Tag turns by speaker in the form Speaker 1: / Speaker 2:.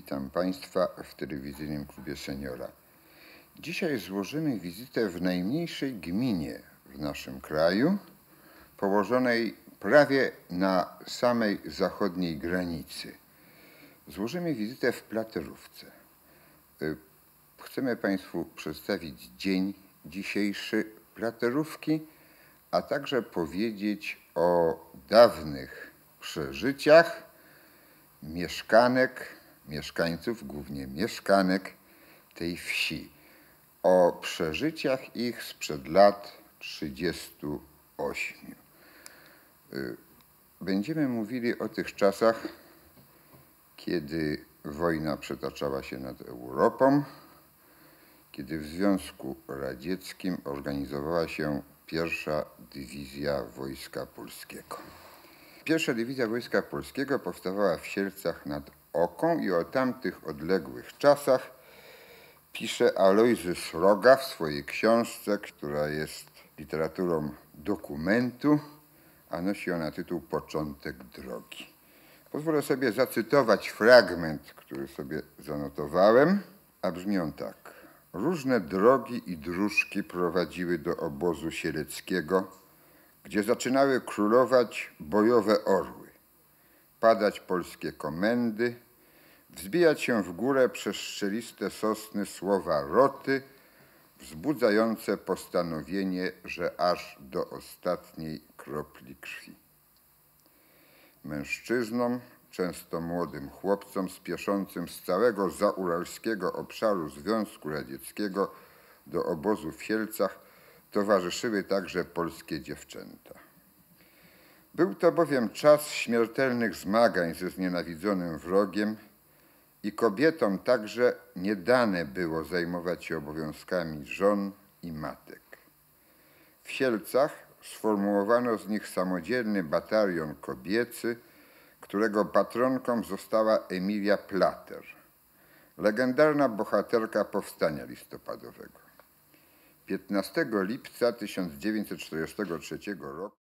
Speaker 1: Witam Państwa w telewizyjnym klubie seniora. Dzisiaj złożymy wizytę w najmniejszej gminie w naszym kraju, położonej prawie na samej zachodniej granicy. Złożymy wizytę w Platerówce. Chcemy Państwu przedstawić dzień dzisiejszy Platerówki, a także powiedzieć o dawnych przeżyciach mieszkańców, głównie mieszkanek tej wsi, o przeżyciach ich sprzed lat 38. Będziemy mówili o tych czasach, kiedy wojna przetaczała się nad Europą, kiedy w Związku Radzieckim organizowała się pierwsza dywizja Wojska Polskiego. Pierwsza dywizja Wojska Polskiego powstawała w Sielcach nad Oką i o tamtych odległych czasach pisze Alojzy Sroga w swojej książce, która jest literaturą dokumentu, a nosi ona tytuł Początek drogi. Pozwolę sobie zacytować fragment, który sobie zanotowałem, a brzmi on tak. Różne drogi i dróżki prowadziły do obozu sieleckiego, gdzie zaczynały królować bojowe orły, padać polskie komendy, wzbijać się w górę przez szczeliste sosny słowa roty, wzbudzające postanowienie, że aż do ostatniej kropli krwi. Mężczyznom, często młodym chłopcom spieszącym z całego zauralskiego obszaru Związku Radzieckiego do obozu w Sielcach towarzyszyły także polskie dziewczęta. Był to bowiem czas śmiertelnych zmagań ze znienawidzonym wrogiem i kobietom także nie dane było zajmować się obowiązkami żon i matek. W Sielcach sformułowano z nich samodzielny batalion kobiecy, którego patronką została Emilia Plater, legendarna bohaterka powstania listopadowego. 15 lipca 1943 roku